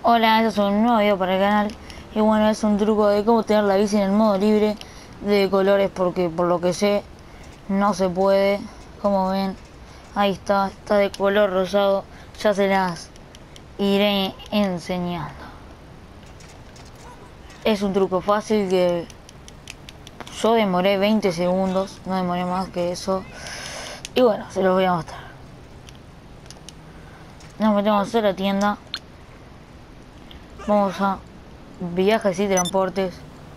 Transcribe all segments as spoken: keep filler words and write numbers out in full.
Hola, este es un nuevo video para el canal. Y bueno, es un truco de cómo tener la bici en el modo libre de colores, porque por lo que sé no se puede. Como ven, ahí está, está de color rosado. Ya se las iré enseñando. Es un truco fácil que yo demoré veinte segundos, no demoré más que eso. Y bueno, se los voy a mostrar. Nos metemos a la tienda. Vamos a viajes y transportes,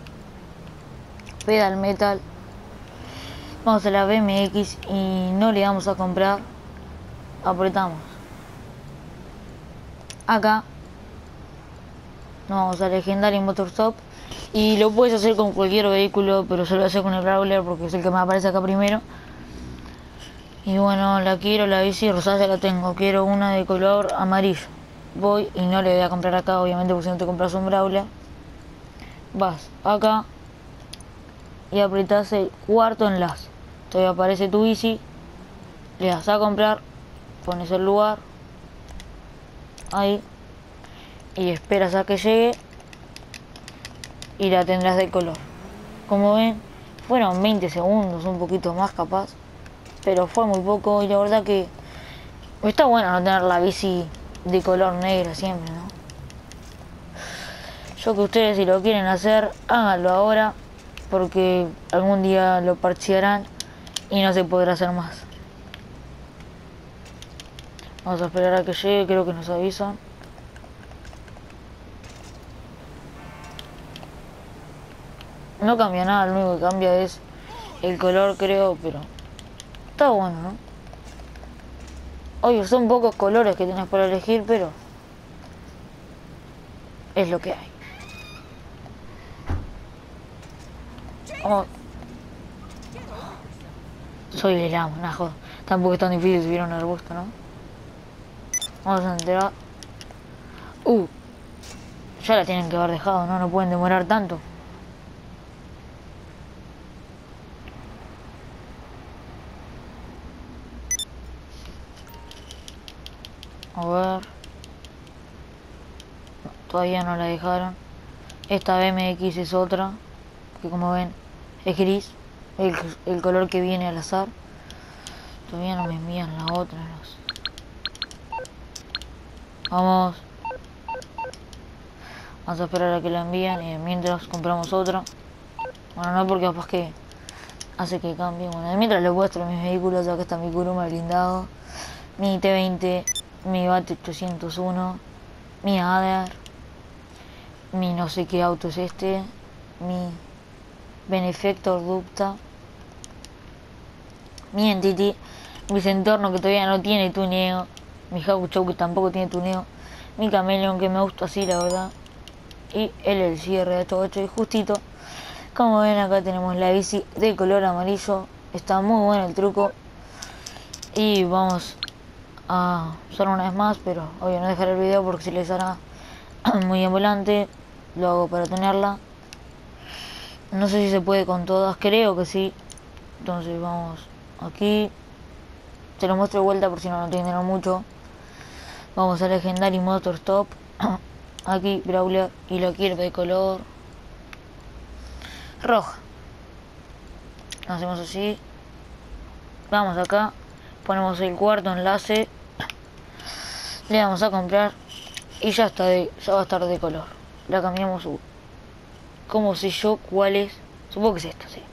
pedal metal, vamos a la B M X y no le vamos a comprar, apretamos acá, nos vamos a Legendary Motorstop y lo puedes hacer con cualquier vehículo, pero yo lo voy a hacer con el Brawler porque es el que me aparece acá primero. Y bueno, la quiero, la bici rosada ya la tengo, quiero una de color amarillo. Voy y no le voy a comprar acá, obviamente, porque si no te compras un Brawler. Vas acá y apretás el cuarto enlace. Entonces aparece tu bici, le das a comprar, pones el lugar, ahí, y esperas a que llegue y la tendrás de color. Como ven, fueron veinte segundos, un poquito más capaz, pero fue muy poco y la verdad que está bueno no tener la bici de color negro siempre, ¿no? Yo que ustedes, si lo quieren hacer, háganlo ahora, porque algún día lo parchearán y no se podrá hacer más. Vamos a esperar a que llegue, creo que nos avisan. No cambia nada, lo único que cambia es el color, creo, pero está bueno, ¿no? Oye, son pocos colores que tienes para elegir, pero es lo que hay. Vamos. Soy el amo, no jodas. Tampoco es tan difícil subir a un arbusto, ¿no? Vamos a enterar. Uh, ya la tienen que haber dejado, ¿no? No pueden demorar tanto. A ver. No, todavía no la dejaron. Esta B M X es otra, que como ven es gris, el, el color que viene al azar. Todavía no me envían la otra, no sé. Vamos. Vamos a esperar a que la envíen y mientras compramos otra. Bueno, no, porque capaz que hace que cambie. Bueno, mientras les muestro mis vehículos. Acá está mi Kuruma blindado, mi T veinte, mi Bat ochocientos uno, mi Ader, mi no sé qué auto es este, mi Benefactor Dupta, mi Entity, mi Centorno que todavía no tiene tuneo, mi Hakuchou que tampoco tiene tuneo, mi Chameleon que me gusta así la verdad, y el, el cierre de estos ocho. Y justito, como ven, acá tenemos la bici de color amarillo. Está muy bueno el truco y vamos a usar una vez más, pero obvio no dejar el video porque si les hará muy en volante. Lo hago para tenerla. No sé si se puede con todas, creo que sí. Entonces vamos aquí, te lo muestro de vuelta por si no lo entienden mucho. Vamos a Legendary Motorstop. Aquí Brawler y lo quiero de color roja. Hacemos así. Vamos acá, ponemos el cuarto enlace, le damos a comprar y ya está de, ya va a estar de color. La cambiamos. ¿Cómo sé yo cuál es? Supongo que es esta, sí.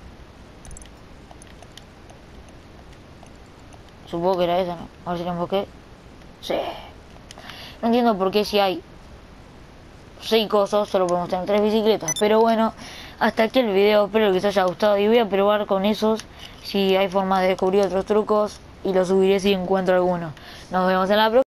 Supongo que era esa, ¿no? A ver si la enfoqué. Sí. No entiendo por qué si hay seis cosas solo podemos tener tres bicicletas. Pero bueno, hasta aquí el video. Espero que les haya gustado. Y voy a probar con esos si hay formas de descubrir otros trucos. Y los subiré si encuentro alguno. Nos vemos en la próxima.